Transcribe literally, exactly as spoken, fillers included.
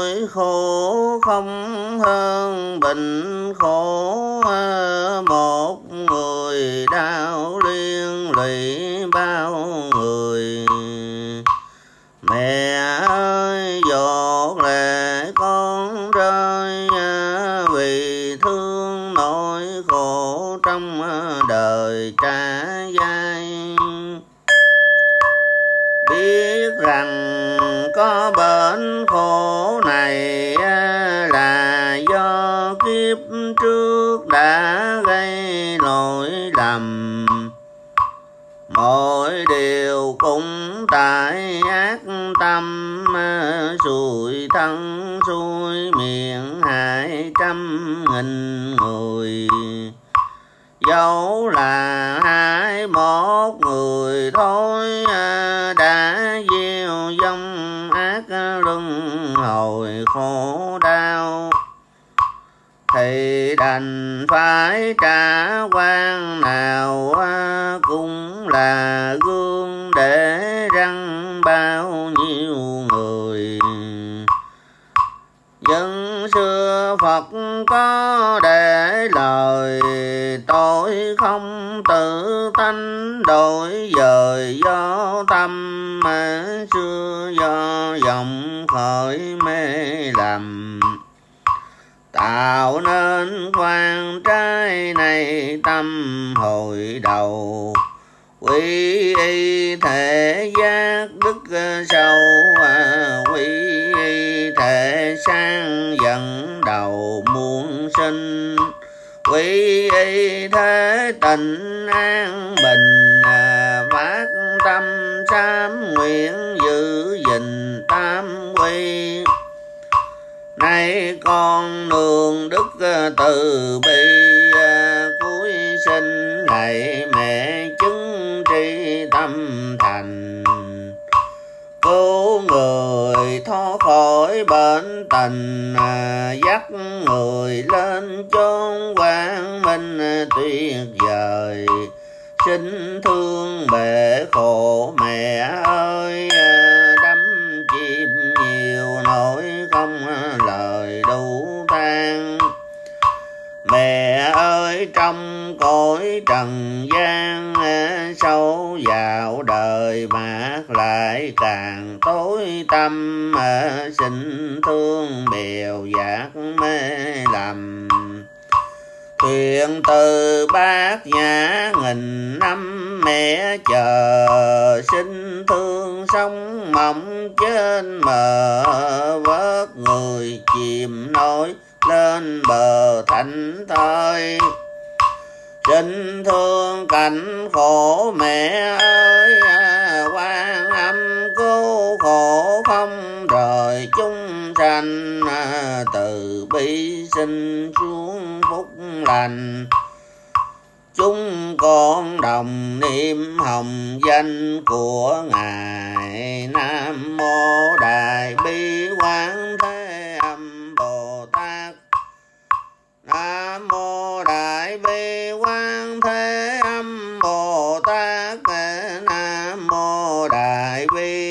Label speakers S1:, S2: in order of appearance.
S1: nỗi khổ không hơn bệnh khổ, một người đau liên lụy bao người. Mẹ ơi giọt lệ con rơi, vì thương nỗi khổ trong đời trả dai. Biết rằng có bệnh khổ này là do kiếp trước đã gây lỗi lầm, mọi điều cũng tại ác tâm, xui thân xui miệng hại trăm nghìn người. Dẫu là hai một người thôi, đã gieo dông ác luân hồi khổ đau, thì đành phải trả quan nào cũng là gương để răng bao nhiêu người. Dân xưa Phật có để lời, tội không tự tánh đổi dời do tâm, xưa do dòng khởi mê lầm. Tạo nên quan trái này tâm hồi đầu, quy y thể giác đức sâu, quy y thể sang dẫn đầu muôn sinh, quy y thế tình an bình, phát tâm sám nguyện giữ gìn tam quy. Nay con nương đức từ bi, cuối sinh lạy mẹ chứng tri tâm thành. Cứu người thoát khỏi bệnh tình, dắt người lên chốn quang minh tuyệt vời. Xin thương bể khổ mẹ ơi, đắm chìm nhiều nỗi không lời đủ than. Mẹ ơi trong cõi trần gian, sâu vào đời mát lại càng tối tâm. Xin thương bèo dạt mê lầm, thuyền từ bát nhã nghìn năm mẹ chờ. Xin thương sông mộng trên bờ, vớt người chìm nổi lên bờ thành thơi. Xin thương cảnh khổ mẹ ơi, Quan Âm cứu khổ không rời chúng sanh. Từ bi sinh xuống phúc lành, chúng con đồng niệm hồng danh của Ngài. Nam mô Đại Bi Quán Thế Âm Bồ Tát. Nam mô Đại Bi Quán Thế Âm Bồ Tát. Nam mô Đại Bi